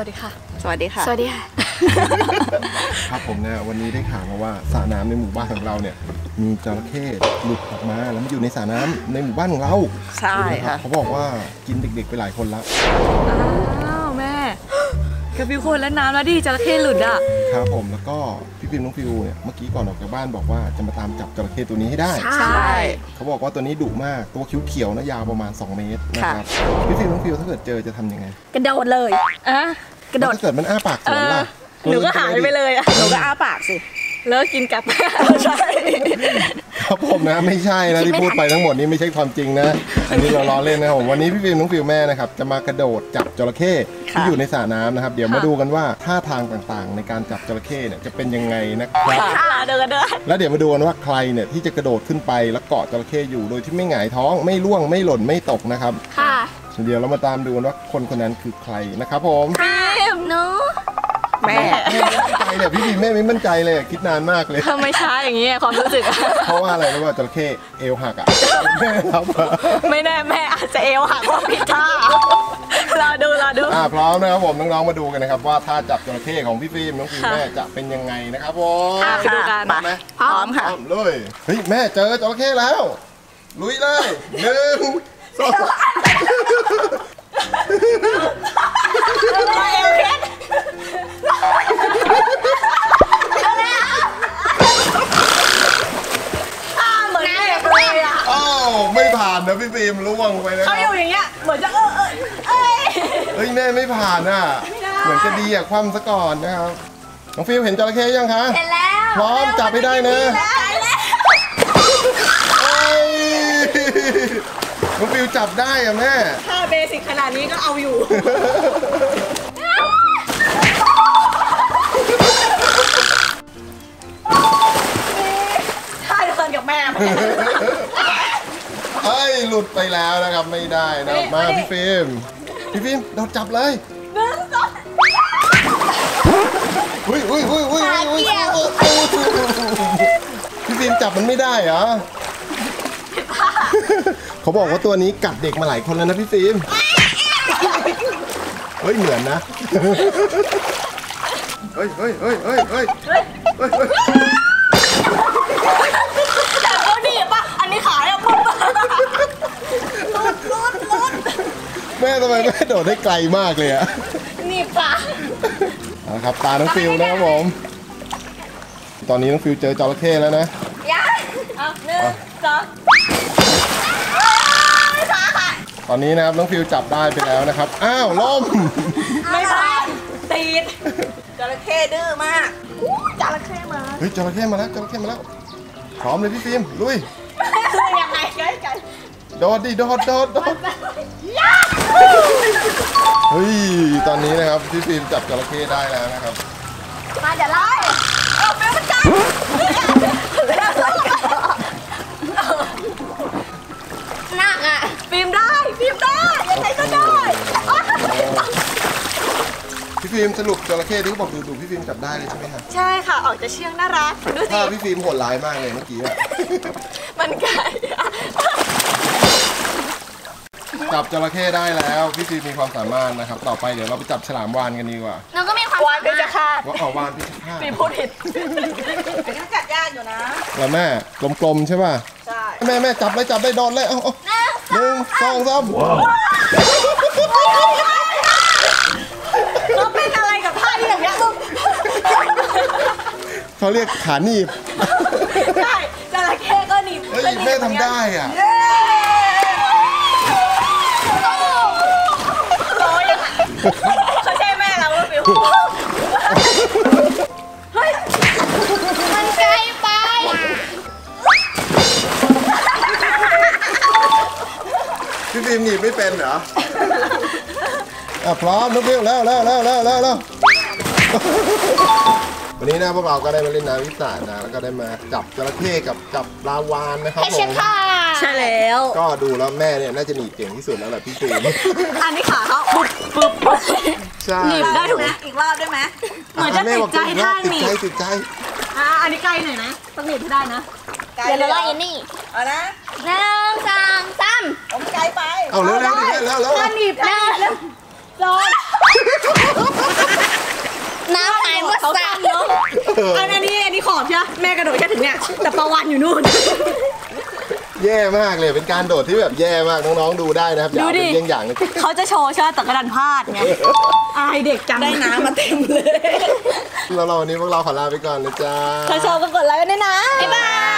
วัสดีค่ะสวัสดีค่ะสวัสดีค่ะครับผมนะวันนี้ได้ข่าวมาว่าสระน้ำในหมู่บ้านของเราเนี่ยมีจระเข้หลุดออกมาแล้วมันอยู่ในสระน้ำในหมู่บ้านของเราใช่ค่ะเขาบอกว่ากินเด็กๆไปหลายคนละอ้าวแม่กับฟิวคนแล้วน้ำแล้วดิจระเข้หลุดอ่ะครับผมแล้วก็พี่ฟิล์มน้องฟิวเนี่ยเมื่อกี้ก่อนออกจากบ้านบอกว่าจะมาตามจับจระเข้ตัวนี้ให้ได้ใช่เขาบอกว่าตัวนี้ดุมากตัวเขียวๆนะยาวประมาณ2 เมตรนะครับพี่ฟิล์มน้องฟิวถ้าเกิดเจอจะทำยังไงกระโดดเลยกระโดดถ้าเกิดมันอ้าปากสวนล่ะหนูก็หายไปเลยอ่ะหนูก็อ้าปากสิเลิกกินกับใช่ครับผมนะไม่ใช่นะที่พูดไปทั้งหมดนี้ไม่ใช่ความจริงนะอันนี้เราล้อเล่นนะครับผมวันนี้พี่ฟิล์มน้องฟิวแม่นะครับจะมากระโดดจับจระเข้ที่อยู่ในสระน้ำนะครับเดี๋ยวมาดูกันว่าท่าทางต่างๆในการจับจระเข้เนี่ยจะเป็นยังไงนะครับเดินแล้วเดี๋ยวมาดูกันว่าใครเนี่ยที่จะกระโดดขึ้นไปแล้วเกาะจระเข้อยู่โดยที่ไม่หงายท้องไม่ร่วงไม่หล่นไม่ตกนะครับค่ะเดี๋ยวเรามาตามดูกันว่าคนคนนั้นคือใครนะครับผมฟิล์มเนาะแม่ไม่มั่นใจเลยพี่ฟิล์มแม่ไม่มั่นใจเลยคิดนานมากเลยทำไมช้าอย่างนี้ความรู้สึกเพราะว่าอะไรรู้ว่าจระเข้เอวหักอ่ะแม่ครับไม่แน่แม่อาจจะเอวหักเพราะผิดท่ารอดูพร้อมนะครับผมน้องๆมาดูกันนะครับว่าท่าจับจระเข้ของพี่ฟิล์มน้องฟิล์มแม่จะเป็นยังไงนะครับผมไปดูกันไหมพร้อมค่ะเลยเฮ้ยแม่เจอจระเข้แล้วลุยเลย1 2ไม่ผ่านนะพี่ฟิล์มล่วงไปนะเขาอยู่อย่างเงี้ยเหมือนจะเฮ้ยแม่ไม่ผ่านอ่ะเหมือนจะดีอ่ะคว่ำซะก่อนนะครับน้องฟิล์มเห็นจระเข้ยังคะเห็นแล้วพร้อมจับให้ได้นะน้องฟิล์มจับได้อ่ะแม่ถ้าเบสิกขนาดนี้ก็เอาอยู่ถ้าเดินกับแม่เฮ้ยหลุดไปแล้วนะครับไม่ได้นะมาพี่ฟิล์มโดนจับเลยอุ้ยพี่ฟิล์มจับมันไม่ได้เหรอเขาบอกว่าตัวนี้กัดเด็กมาหลายคนแล้วนะพี่ฟิล์มเฮ้ยเหมือนนะเฮ้ยแต่เขาดีป่ะอันนี้ขายอ่ะปุ๊บลุดแม่ทำไมแม่โดดได้ไกลมากเลยอะนี่ป่ะครับตาน้องฟิวนะครับผมตอนนี้น้องฟิวเจอจระเข้แล้วนะ 1 2 ตอนนี้นะครับน้องฟิวจับได้ไปแล้วนะครับอ้าวล้มไม่ผ่านติดจระเข้ดื้อมากจระเข้มาเฮ้ยจระเข้มาแล้วพร้อมเลยพี่ฟิล์มลุยยังไงกันโดดเฮ้ยตอนนี้นะครับพี่ฟิล์มจับจระเข้ได้แล้วนะครับมาเดี๋ยวไล่ฟิล์มมันจับหนักอ่ะฟิล์มได้ยังไงก็ได้พี่ฟิล์มสรุปจระเข้ที่เขาบอกดูพี่ฟิล์มจับได้เลยใช่ไหมครับใช่ค่ะออกจะเชื่องน่ารักดูสิพี่ฟิล์มโหดร้ายมากเลยเมื่อกี้มันไก่จับจระเข้ได้แล้วพี่ฟิล์มมีความสามารถนะครับต่อไปเดี๋ยวเราไปจับฉลามวาฬกันดีกว่าน้องก็มีความวาฬเพชรฆาตวาฬเพชรฆาตฟิล์มพูดผิดเป็นกัดยากอยู่นะแล้วแม่กลมๆใช่ป่ะใช่แม่จับได้โดนเลย1 2 3 เราเป็นอะไรกับท่าที่อย่างเงี้ยเขาเรียกขาหนีบใช่จระเข้ก็หนีบเฮ้ยแม่ทำได้อ่ะเขาใช่แม่เราว่าฟิวเฮ้ยมันไกลไปพี่ฟิล์มหนีบไม่เป็นเหรอพร้อมน้องฟิวแล้ววันนี้นะพวกเราก็ได้มาเล่นน้ำวิสานะแล้วก็ได้มาจับจระเข้กับจับปลาวาฬนะครับผมใช่แล้วก็ดูแล้วแม่เนี่ยน่าจะหนีบเก่งที่สุดแล้วแหละพี่ฟิล์มอันนี้ขาเขาปุ๊บใช่หนีบได้ถูกไหมอีกรอบได้ไหมเหมือนจะติดใจท่าหนีบติดใจอันนี้ไกลหน่อยนะต้องหนีบให้ได้นะเดี๋ยวเราอย่างนี้เอานะ 1 2 3 ผมไกลไปเอาเร็วหนีบแล้ว2 เขาสั้นเนาะอันนี้ขอบใช่ไหมแม่กระโดดแค่ถึงเนี่ยแต่ปลาวานอยู่นู่นแย่มากเลยเป็นการโดดที่แบบแย่มากน้องๆดูได้นะครับอย่าเอาเป็นเยี่ยงอย่างนะเขาจะโชว์ใช่ไหมแต่กระดันพลาดไงอายเด็กจังได้น้ำมาเต็มเลยแล้วเราวันนี้พวกเราขอลาไปก่อนเลยจ้าใครชอบก็กดไลค์กันด้วยนะบ๊ายบาย